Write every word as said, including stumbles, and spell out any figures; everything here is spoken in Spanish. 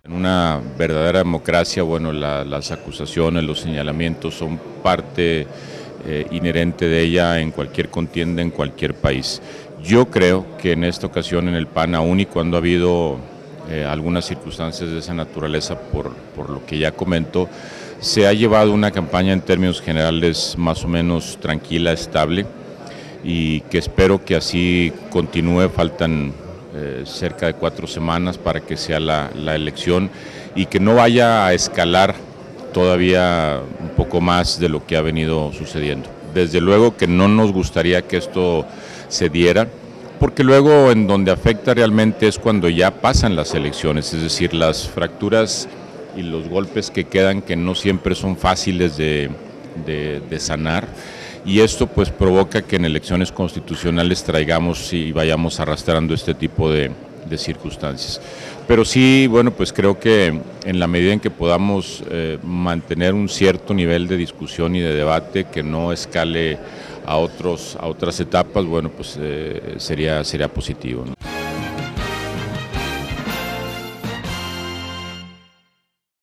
En una verdadera democracia, bueno, la, las acusaciones, los señalamientos son parte eh, inherente de ella en cualquier contienda, en cualquier país. Yo creo que en esta ocasión en el P A N, aún y cuando ha habido eh, algunas circunstancias de esa naturaleza, por, por lo que ya comento, se ha llevado una campaña en términos generales más o menos tranquila, estable, y que espero que así continúe. Faltan eh, cerca de cuatro semanas para que sea la, la elección y que no vaya a escalar todavía un poco más de lo que ha venido sucediendo. Desde luego que no nos gustaría que esto se diera, porque luego en donde afecta realmente es cuando ya pasan las elecciones, es decir, las fracturas y los golpes que quedan, que no siempre son fáciles de, de, de sanar, y esto pues provoca que en elecciones constitucionales traigamos y vayamos arrastrando este tipo de, de circunstancias. Pero sí, bueno, pues creo que en la medida en que podamos eh, mantener un cierto nivel de discusión y de debate que no escale a, otros, a otras etapas, bueno, pues eh, sería, sería positivo, ¿no?